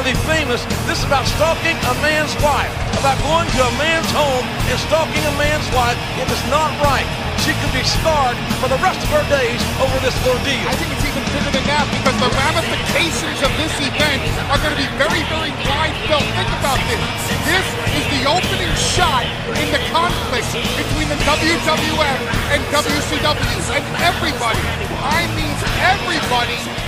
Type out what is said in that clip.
worthy famous. This is about stalking a man's wife, about going to a man's home and stalking a man's wife. It is not right. She could be scarred for the rest of her days over this ordeal. I think it's even bigger than that because the ramifications of this event are going to be very, very wide felt. Think about this. This is the opening shot in the conflict between the WWF and WCW. And everybody, I mean everybody,